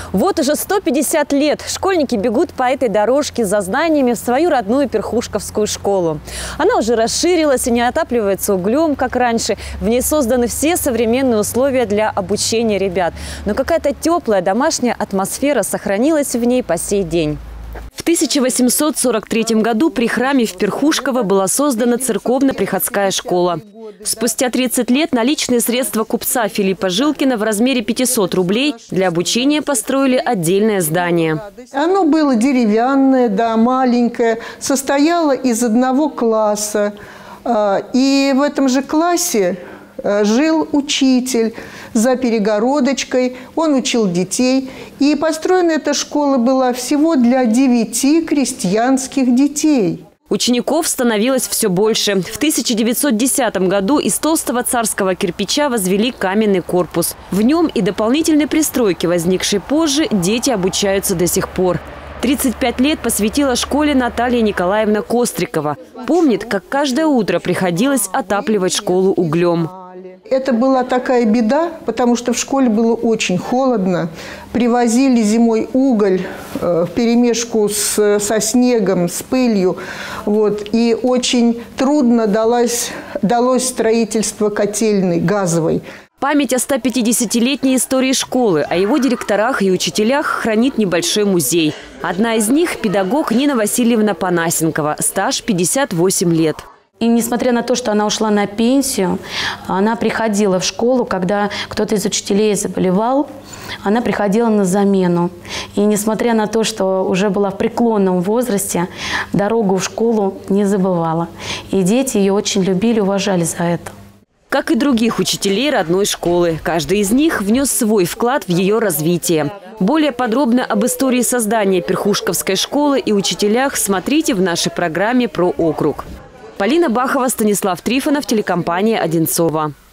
Вот уже 150 лет школьники бегут по этой дорожке за знаниями в свою родную Перхушковскую школу. Она уже расширилась и не отапливается углем, как раньше. В ней созданы все современные условия для обучения ребят. Но какая-то теплая домашняя атмосфера сохранилась в ней по сей день. В 1843 году при храме в Перхушково была создана церковно-приходская школа. Спустя 30 лет наличные средства купца Филиппа Жилкина в размере 500 рублей для обучения построили отдельное здание. Оно было деревянное, да, маленькое, состояло из одного класса. И в этом же классе жил учитель за перегородочкой, он учил детей. И построена эта школа была всего для 9 крестьянских детей. Учеников становилось все больше. В 1910 году из толстого царского кирпича возвели каменный корпус. В нем и дополнительной пристройки, возникшей позже, дети обучаются до сих пор. 35 лет посвятила школе Наталья Николаевна Кострикова. Помнит, как каждое утро приходилось отапливать школу углем. Это была такая беда, потому что в школе было очень холодно. Привозили зимой уголь вперемешку со снегом, с пылью. Вот. И очень трудно далось строительство котельной газовой. Память о 150-летней истории школы, о его директорах и учителях хранит небольшой музей. Одна из них – педагог Нина Васильевна Панасенкова, стаж 58 лет. И несмотря на то, что она ушла на пенсию, она приходила в школу, когда кто-то из учителей заболевал, она приходила на замену. И несмотря на то, что уже была в преклонном возрасте, дорогу в школу не забывала. И дети ее очень любили, уважали за это. Как и других учителей родной школы, каждый из них внес свой вклад в ее развитие. Более подробно об истории создания Перхушковской школы и учителях смотрите в нашей программе про округ. Полина Бахова, Станислав Трифонов, телекомпания «Одинцова».